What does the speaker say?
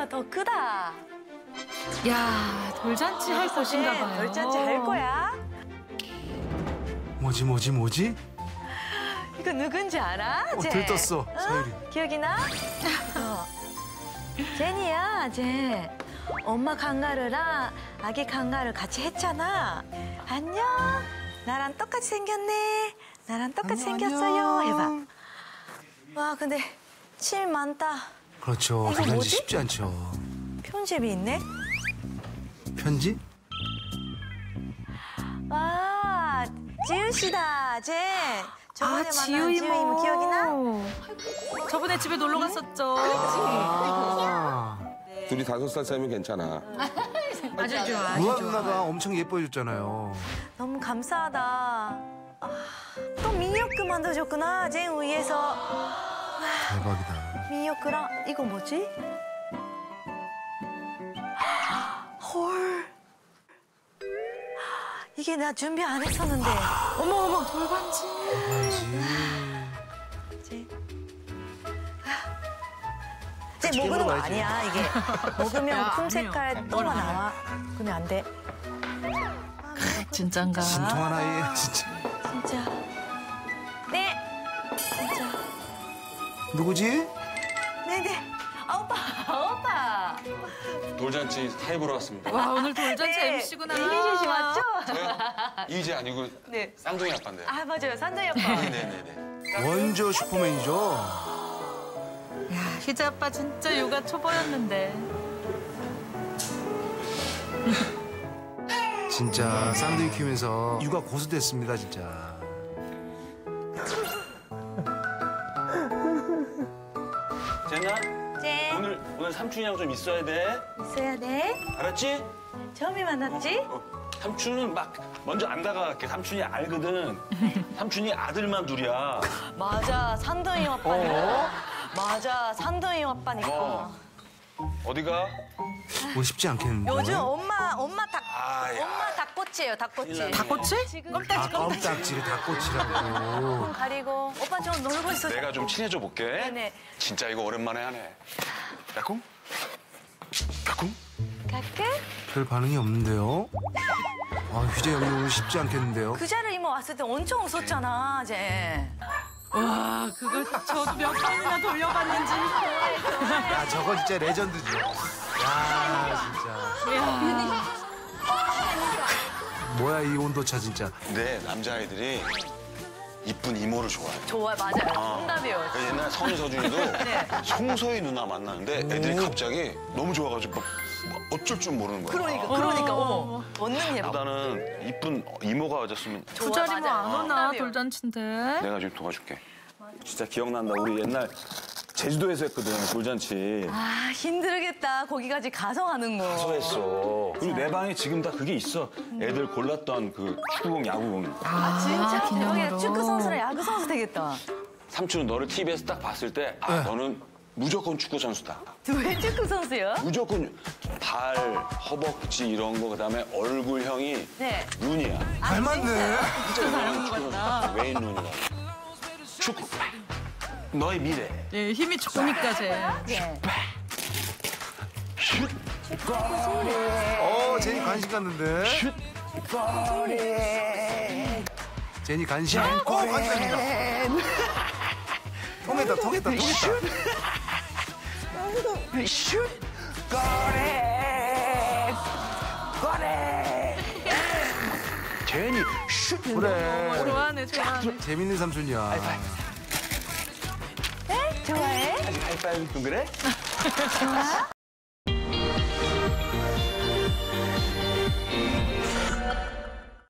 제니보다 더 크다. 야, 돌잔치 할 것인가 봐요. 돌잔치 할 거야? 뭐지? 이거 누군지 알아? 쟤? 들떴어, 서율이. 기억이 나? 제니야, 쟤. 엄마 강가루랑 아기 강가루 같이 했잖아. 안녕. 나랑 똑같이 생겼네. 나랑 똑같이 생겼어요. 해봐. 와, 근데 침 많다. 그렇죠. 이거 돌잔치 뭐지? 쉽지 않죠. 편집이 있네? 편지? 와, 지우 씨다, 쟤. 저번에 만난 지우 지우 이모 기억이 나? 저번에 집에 놀러 갔었죠. 아, 둘이 5살 차이면 괜찮아. 아주 좋아. 루아 누나가 엄청 예뻐해줬잖아요. 너무 감사하다. 아, 또 미니어크 만들어줬구나, 쟤 위해서. 대박이다. 미니어크랑 이거 뭐지? 헐. 이게 나 준비 안 했었는데. 어머, 돌반지. 쟤 먹는 거 먹어야지. 아니야, 이게. 먹으면 야, 품 아니요. 색깔 또가 나와. 그러면 안 돼. 진짠가? 진통한 아이, 진짜. 진짜. 네. 진짜. 누구지? 네네. 아, 오빠. 돌잔치 사회 보러 왔습니다. 와, 오늘 돌잔치 네. MC구나. 이미지 씨 맞죠? 저요? 이제 아니고 네. 쌍둥이 아빠인데요. 아, 맞아요. 산도이 아빠. 네네네. 원조 슈퍼맨이죠. 야, 희재 아빠 진짜 육아 초보였는데. 진짜 쌍둥이 키우면서 육아 고수됐습니다, 진짜. 제나 네. 오늘 삼촌이랑 좀 있어야 돼. 있어야 돼. 알았지? 처음에 만났지? 삼촌은 막 먼저 안 다가갈게. 삼촌이 알거든. 삼촌이 아들만 둘이야. 맞아. 산도이 아빠니까. 맞아. 산도이 아빠니까. 어디가? 뭐 쉽지 않겠는데. 요즘 엄마 아야. 엄마 닭꼬치예요, 닭꼬치. 닭꼬치? 껌딱지, 껌딱지를 닭꼬치라고. 가리고. 오빠 좀 놀고 있어. 내가 좀 친해져 볼게. 네네. 진짜 이거 오랜만에 하네. 까꿍? 까꿍? 갈게. 별 반응이 없는데요. 아, 휴재 형님 오늘 쉽지 않겠는데요. 그 자리에 이모 왔을 때 엄청 웃었잖아, 쟤. 와, 그걸 저도 몇 번이나 돌려봤는지. 야, 저거 진짜 레전드지. 야, 진짜. 이야. 뭐야, 이 온도차 진짜. 근데 남자아이들이 이쁜 이모를 좋아해. 좋아, 맞아요. 정답이요. 옛날 선우 서준이도 네. 송소희 누나 만나는데 애들이 갑자기 너무 좋아가지고 막 어쩔 줄 모르는 거야. 그러니까, 어머. 얻는 예로. 보다는 이쁜 이모가 와줬으면 두 자리 뭐 안 오나, 정답이요. 돌잔치인데. 내가 좀 도와줄게. 진짜 기억난다. 우리 옛날 제주도에서 했거든, 돌잔치. 아, 힘들겠다. 거기까지 가서 하는 거. 했어. 그리고 내 방에 지금 다 그게 있어. 애들 골랐던 그 축구공, 야구공. 아, 진짜? 기념으로. 대박이야. 축구 선수랑 야구 선수 되겠다. 삼촌은 너를 TV에서 딱 봤을 때 아, 너는 무조건 축구 선수다. 왜 축구 선수요? 무조건 발, 허벅지 이런 거 그다음에 얼굴형이 네. 눈이야. 닮았네. 진짜 유명한 축구 선수. 웨인 루니가. 축구. 너의 미래. 예, 힘이 좋으니까, 쟤. 네. 제니 관심 갖는데. 제니 관심. 관심 갖는다. 통했다. 제니 슛. 그래. 좋아하네. 재밌는 삼촌이야. 좋아해? 하이파이브 좀 그래?